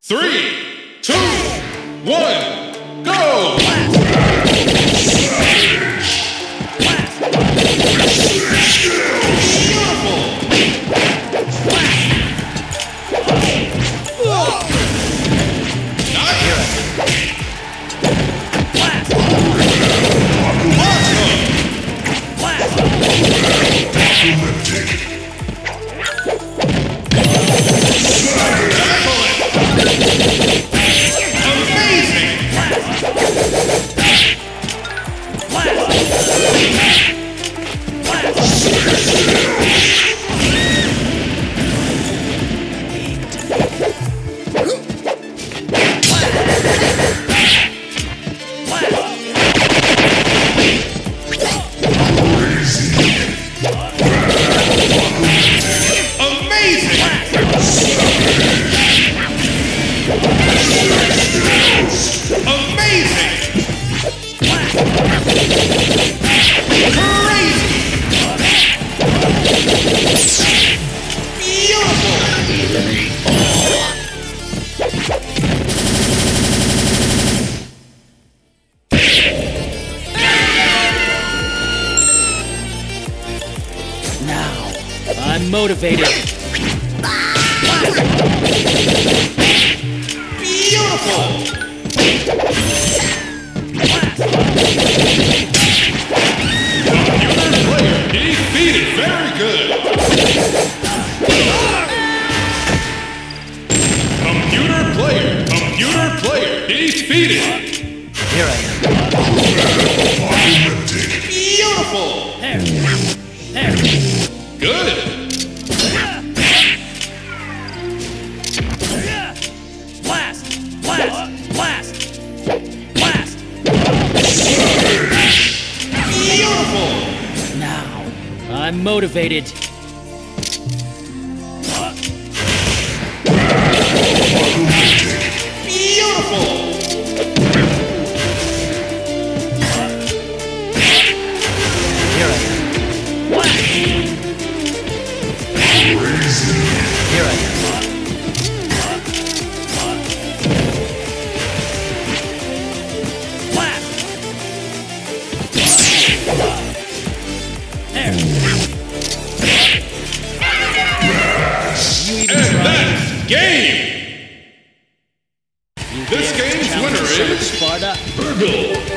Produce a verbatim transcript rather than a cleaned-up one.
Three, two, one, go! I'm motivated. Beautiful! Computer player defeated. Very good. Computer player. Computer player defeated. Here I am. Beautiful. There. There. Good. Blast! Blast! Blast! Blast! Beautiful. Now, I'm motivated. Beautiful. Here I am. Blast! Here I am. And that's game! This game's winner is Sparta. Virgil.